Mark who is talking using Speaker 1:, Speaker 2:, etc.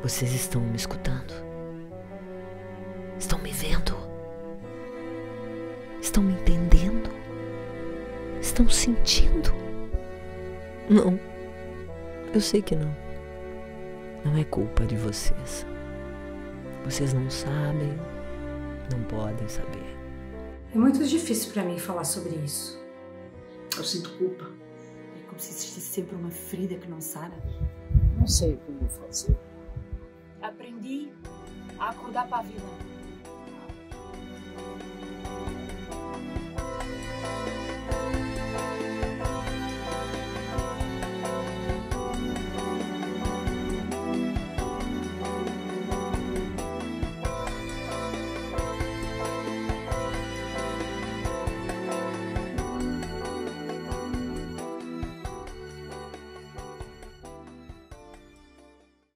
Speaker 1: Vocês estão me escutando? Estão me vendo? Estão me entendendo? Estão sentindo? Não, eu sei que não. Não é culpa de vocês. Vocês não sabem, não podem saber.
Speaker 2: É muito difícil para mim falar sobre isso.
Speaker 3: Eu sinto culpa.
Speaker 4: É como se existisse sempre uma ferida que não sara.
Speaker 3: Não sei como fazer.
Speaker 4: Aprendi a acordar para a vida.